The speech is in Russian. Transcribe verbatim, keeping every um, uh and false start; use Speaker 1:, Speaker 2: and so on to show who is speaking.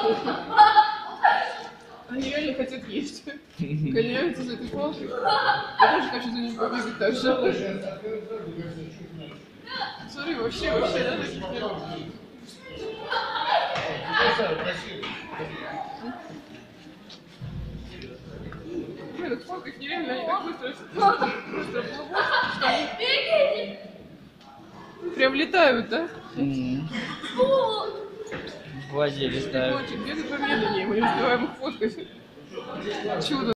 Speaker 1: Они реально хотят есть. Гоняются за этой палкой. Я тоже хочу за ним побегать так же. Смотри, вообще, вообще, да, таких нет. Блин, это фоткать нереально, они так быстро, быстро плывут, что они прям летают, да?
Speaker 2: В воде летают.
Speaker 1: Где ты помедленнее, мы не успеваем их фоткать. Чудо.